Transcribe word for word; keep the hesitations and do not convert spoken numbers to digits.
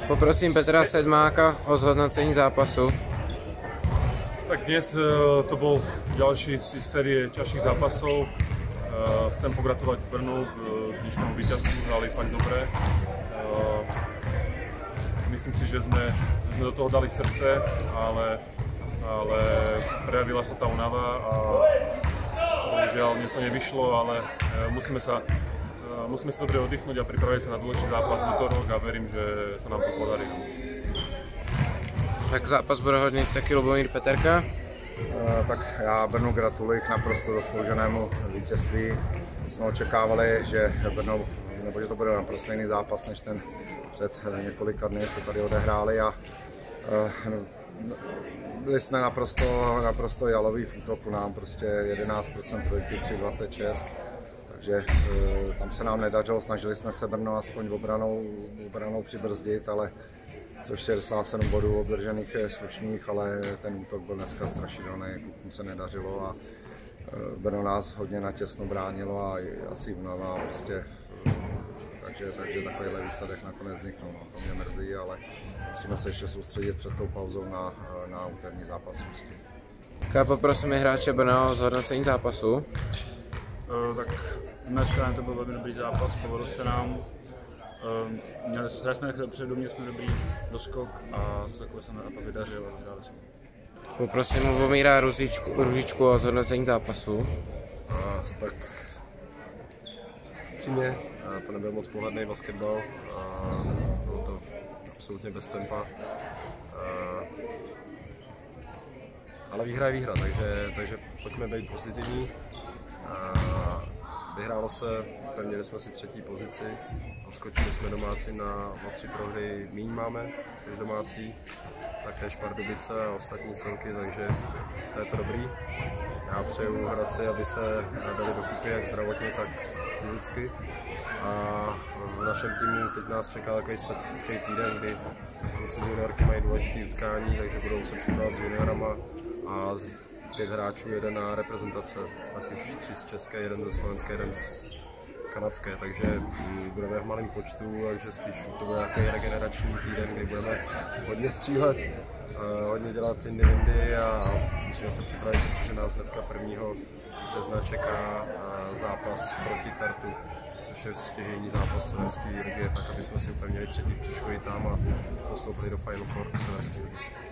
Poprosím Petra Sedmáka o zhodnocení zápasu. Tak dnes to bol ďalší z tých série ťažších zápasov. Chcem pogratulovať Brnu k dnešnému víťazstvu, hrali fakt dobre. Myslím si, že sme, sme do toho dali srdce, ale, ale prejavila sa tá únava a bohužiaľ dnes to nevyšlo, ale musíme sa, musíme sa dobre oddychnúť a pripraviť sa na dôležitý zápas v útorok a verím, že sa nám to podarí. Tak zápas bude hodnit taky Lubomír Peterka. Uh, tak já Brnu gratuluji k naprosto zaslouženému vítězství. Jsme očekávali, že Brno, nebo že to bude naprosto jiný zápas než ten před několika dny, co tady odehráli, a uh, byli jsme naprosto, naprosto jaloví v útoku, nám prostě jedenáct procent trojky, tři dvacet šest, takže uh, tam se nám nedařilo, snažili jsme se Brno aspoň obranou, obranou přibrzdit, ale což šedesát sedm bodů obdržených je slušných, ale ten útok byl dneska strašidelný, klukům se nedařilo a Brno nás hodně natěsno bránilo a asi únava prostě, takže, takže takovýhle výsledek nakonec vzniknul. No, to mě mrzí, ale musíme se ještě soustředit před tou pauzou na, na úterní zápas. Prostě. Já poprosím hráče Brna o zhodnocení zápasu. Uh, tak z mé strany to byl velmi dobrý zápas, povedl se nám. Měli jsme předu, měli jsme dobrý doskok a takové se nám vydařilo. Poprosím Lubomíra Růžičku o zhodnocení zápasu. A, tak přímě, to nebyl moc pohledný basketbal, a bylo to absolutně bez tempa. A, ale výhra je výhra, takže, takže pojďme být pozitivní. A, vyhrálo se, pevnili jsme si třetí pozici, odskočili jsme domácí na, na tři prohry, míň máme než domácí, taktéž Pardubice a ostatní celky, takže to je to dobrý. Já přeju Hradci, aby se dali dokupy jak zdravotně, tak fyzicky. A v našem týmu teď nás čeká takový specifický týden, kdy kluci z juniorky mají důležité utkání, takže budou se připravovat s juniorama a z pět hráčů jede na reprezentace, ať už tři z české, jeden ze slovenské, jeden z kanadské, takže budeme v malém počtu, takže spíš to bude nějaký regenerační týden, kdy budeme hodně střílet, hodně dělat indy windy a musíme se připravit, protože nás hnedka prvního března čeká zápas proti Tartu, což je stěžejní zápas severské ligy, tak aby jsme si upevnili třetí příčko i tam a postoupili do Final Four severské ligy.